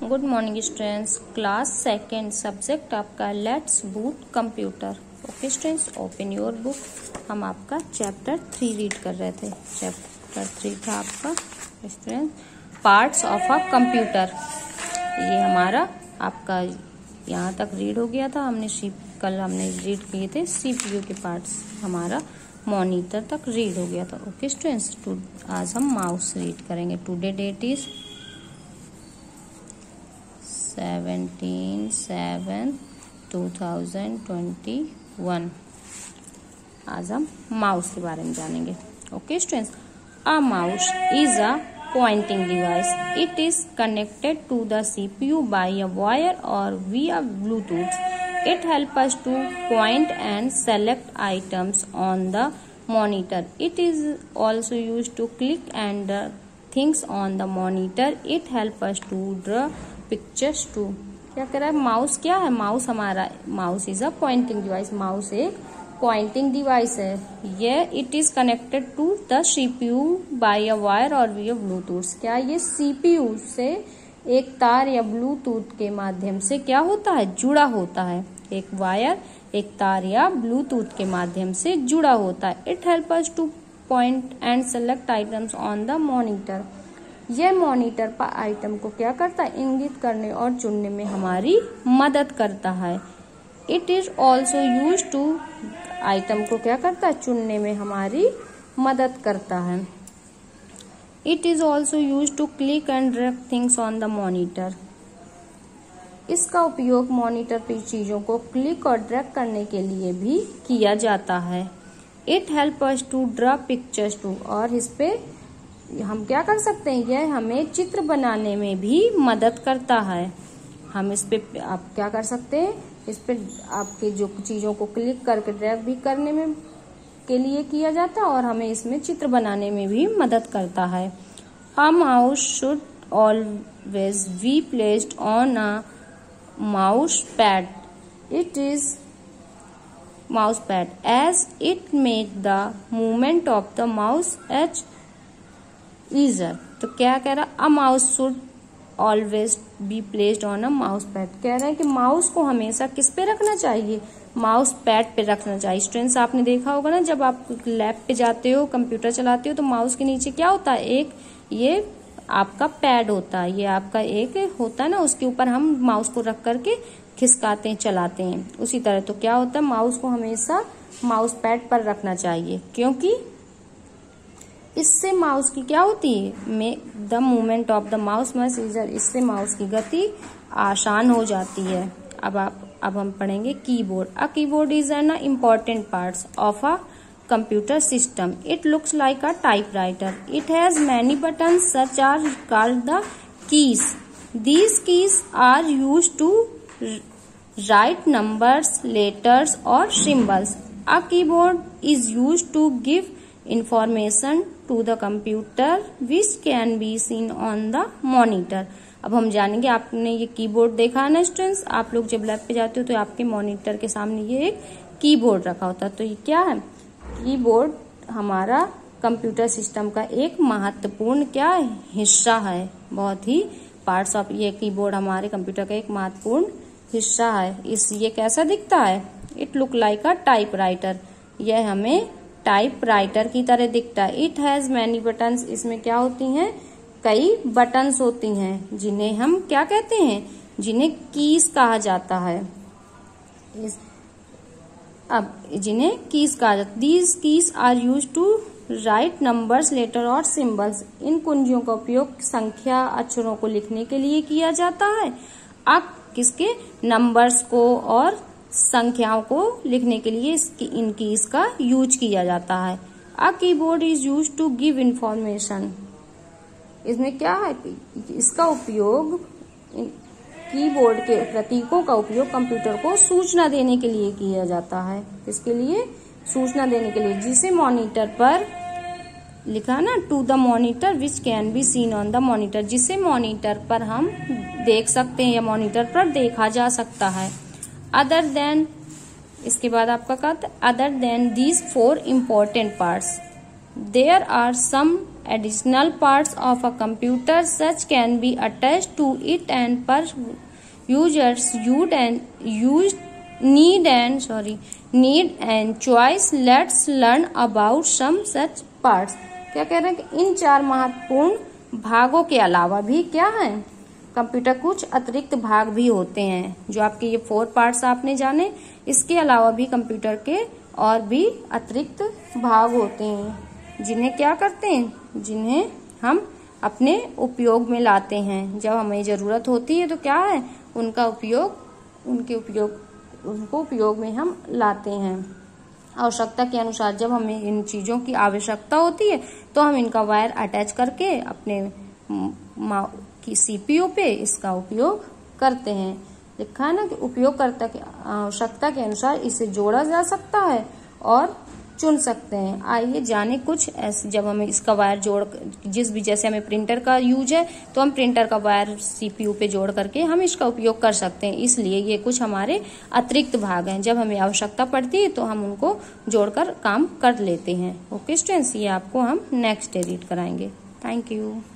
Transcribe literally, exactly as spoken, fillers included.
Good morning students, class second, subject आपका let's boot computer. Okay students, open your book. हम आपका chapter three read कर रहे थे। चैप्टर थ्री था आपका students parts of a computer. ये हमारा आपका यहाँ तक रीड हो गया था। हमने सी कल हमने रीड किए थे सीपीयू के पार्ट्स, हमारा मॉनिटर तक रीड हो गया था। ओके स्टूडेंट्स, आज हम माउस रीड करेंगे। Today date is seventeen seven two thousand twenty one. आज हम माउस के बारे में जानेंगे। Okay students, a mouse is a pointing device. It is connected to the C P U by a wire or via Bluetooth. It helps us to point and select items on the monitor. It is also used to click and draw things on the monitor. It helps us to draw pictures too. क्या कह रहा है? Mouse क्या है? Mouse हमारा mouse is a pointing device. Mouse एक pointing device है। ये it is connected to the CPU by a wire और विया ब्लूटूथ। क्या ये सीपीयू से एक तार या ब्लूटूथ के माध्यम से क्या होता है? जुड़ा होता है। एक वायर, एक तार या ब्लूटूथ के माध्यम से जुड़ा होता है। It help us to point and select items on the monitor. यह मॉनिटर पर आइटम को क्या करता है? इंगित करने और चुनने में हमारी मदद करता है। It is also use to item को क्या करता है? चुनने में हमारी मदद करता है। It is also use to click and drag things on the monitor. इसका उपयोग मॉनिटर पर चीजों को क्लिक और ड्रैग करने के लिए भी किया जाता है। It help us to draw pictures too, और इस पे हम क्या कर सकते हैं? यह हमें चित्र बनाने में भी मदद करता है। हम इस पे आप क्या कर सकते हैं? इस पे आपके जो चीजों को क्लिक करके ड्रैग भी करने में के लिए किया जाता है और हमें इसमें चित्र बनाने में भी मदद करता है। A mouse should always be placed on a mouse pad. It is mouse pad as it make the movement of the mouse as easier. तो क्या कह रहा? A mouse should always be placed on a mouse pad. कह रहे हैं कि mouse को हमेशा किस पे रखना चाहिए? माउस पैड पे रखना चाहिए। स्टूडेंट्स, आपने देखा होगा ना, जब आप लैब पे जाते हो, कंप्यूटर चलाते हो, तो माउस के नीचे क्या होता है? एक ये आपका पैड होता है। ये आपका एक होता है ना, उसके ऊपर हम माउस को रख करके खिसकाते हैं, चलाते हैं। उसी तरह तो क्या होता है? माउस को हमेशा माउस पैड पर रखना चाहिए, क्योंकि इससे माउस की क्या होती है? The movement of the mouse much easier. इससे माउस की गति आसान हो जाती है। अब आप अब हम पढ़ेंगे keyboard. A keyboard is an important parts of a computer system. It looks like a typewriter. It has many buttons such are called the keys. These keys are used to write numbers, letters or symbols. A keyboard is used to give information to the computer which can be seen on the monitor. अब हम जानेंगे, आपने ये keyboard देखा है ना students, आप लोग जब लैब पे जाते हो तो आपके मॉनिटर के सामने ये एक कीबोर्ड रखा होता है। तो ये क्या है? कीबोर्ड हमारा कंप्यूटर सिस्टम का एक महत्वपूर्ण क्या हिस्सा है। बहुत ही पार्ट्स ऑफ ये कीबोर्ड हमारे कंप्यूटर का एक महत्वपूर्ण हिस्सा है। इस ये कैसा दिखता है? It look like a typewriter. यह हमें टाइपराइटर की तरह दिखता है। It has many buttons. इसमें क्या होती हैं? कई बटन्स होती हैं, जिन्हें हम क्या कहते हैं? जिन्हें कीज कहा जाता है। इस अब जिन्हें कीज कहा जाता है। These keys are use to write numbers, letter और सिंबल्स। इन कुंजियों का उपयोग संख्या, अक्षरों को लिखने के लिए किया जाता है। अब किसके? नंबर्स को और संख्याओं को लिखने के लिए इसकी इन कीज का यूज किया जाता है। A keyboard is use to give information. इसमें क्या है? इसका उपयोग कीबोर्ड के प्रतीकों का उपयोग कंप्यूटर को सूचना देने के लिए किया जाता है। इसके लिए सूचना देने के लिए, जिसे मॉनिटर पर लिखा ना, to the monitor which can be seen on the monitor, जिसे मॉनिटर पर हम देख सकते हैं या मॉनिटर पर देखा जा सकता है। अदर देन, इसके बाद आपका कहता है other than these four important parts there are some additional parts of a computer such can be attached to it and per users used and used need and sorry need and choice. Let's learn about some such parts. क्या कह रहे हैं कि इन चार महत्वपूर्ण भागों के अलावा भी क्या है, कंप्यूटर कुछ अतिरिक्त भाग भी होते हैं। जो आपके ये फोर पार्ट्स आपने जाने, इसके अलावा भी कंप्यूटर के और भी अतिरिक्त भाग होते हैं जिन्हें क्या करते हैं, जिन्हें हम अपने उपयोग में लाते हैं। जब हमें जरूरत होती है तो क्या है, उनका उपयोग उनके उपयोग उनको उपयोग में हम लाते हैं। आवश्यकता के अनुसार जब हमें इन चीजों की आवश्यकता होती है तो हम इनका वायर अटैच करके अपने की सीपीयू पे इसका उपयोग करते हैं। लिखा है ना कि उपयोगकर्ता की आवश्यकता के अनुसार इसे जोड़ा जा सकता है और चुन सकते हैं। आइए जाने कुछ ऐसे, जब हमें इसका वायर जोड़ जिस भी जैसे हमें प्रिंटर का यूज है तो हम प्रिंटर का वायर सीपीयू पे जोड़ करके हम इसका उपयोग कर सकते हैं। इसलिए ये कुछ हमारे अतिरिक्त भाग हैं, जब हमें आवश्यकता पड़ती है तो हम उनको जोड़कर काम कर लेते हैं। ओके स्टूडेंट्स, ये आपको हम नेक्स्ट डे रीड कराएंगे। Thank you.